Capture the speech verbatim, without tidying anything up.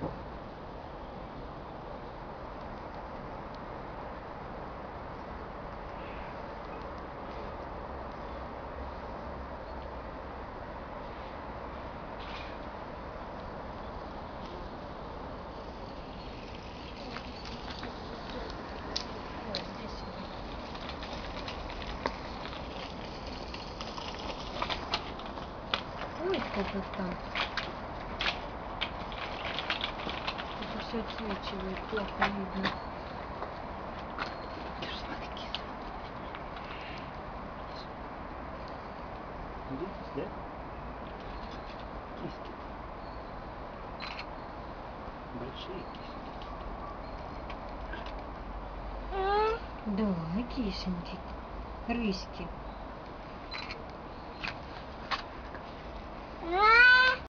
Ой, сколько там. Это все отсвечивает, плохо видно. Видите, да? Киски. Большие киски. Да, кисоньки, рыськи.